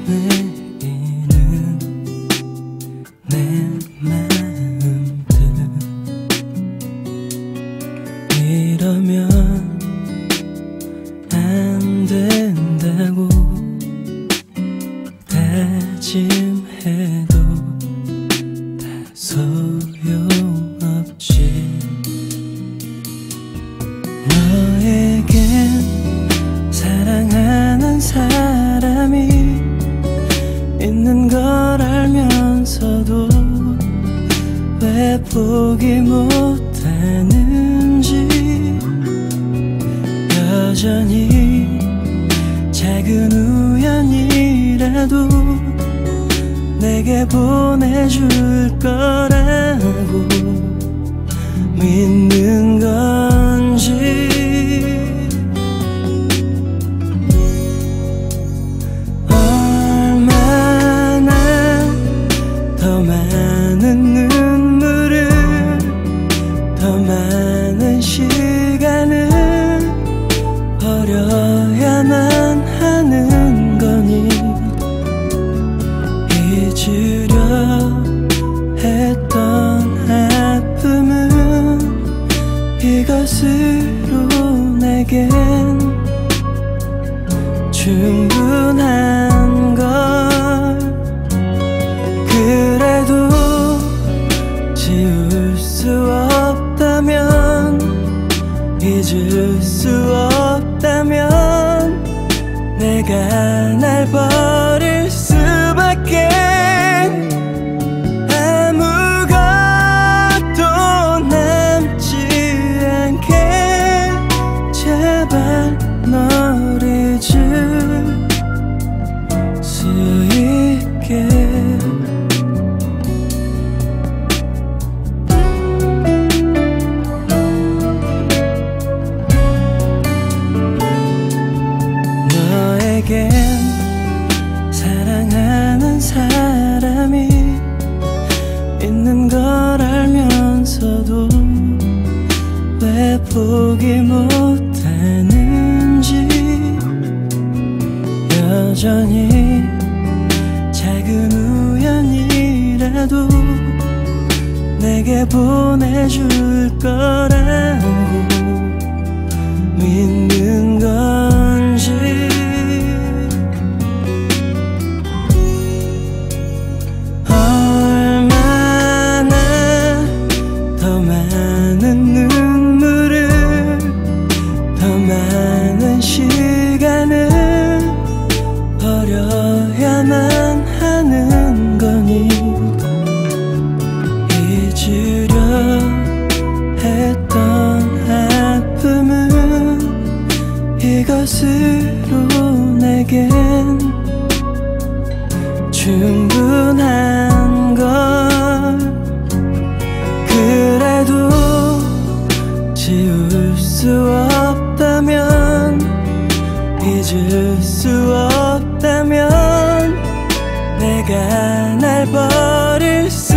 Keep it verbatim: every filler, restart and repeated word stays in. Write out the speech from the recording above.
내리는 내 마음들 이러면 안 된다고 다짐해도 다 소용없지. 너에겐 사랑하는 사람이 있는 걸 알면서도 왜 포기 못하는지. 여전히 작은 우연이라도 내게 보내줄 거라고 믿는 건지. 얼마나 더 많은 눈물을 더 많은 시간을 버려야만 하는 거니. 잊으려 했던 아픔은 이것으로 내겐 충분한 걸. 그래도 지울 수 없다면, 잊을 수 없다면 내가 날 버릴 수밖에. 아무것도 남지 않게 제발 널 잊을 수 있게. 너에겐 사랑하는 사람이 있는 걸 알면서도 왜 포기 못하는지. 여전히 작은 우연이라도 내게 보내줄 거라고 믿는 건지. 얼마나 더 많은 눈물을 더 많은 시간을 버려야만 하는 거니. 잊으려 했던 아픔은 이것으로 내겐 충분한 걸. 그래도 지울 수 없다면, 잊을 수 없다면 내가 날 버릴 수